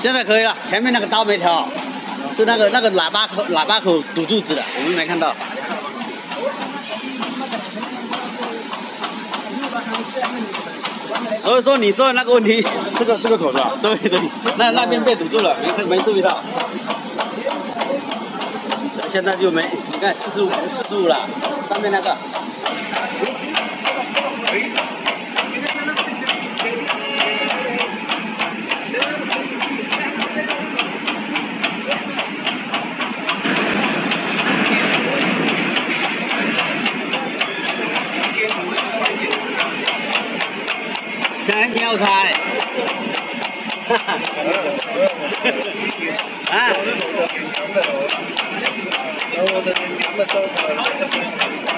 现在可以了，前面那个刀没调好，是那个喇叭口堵住子的，我们没看到。所以说你说的那个问题， 这个口是吧？ 对，那边被堵住了，没注意到。现在就没，你看45了，上面那个。现在尿菜，哈哈，啊。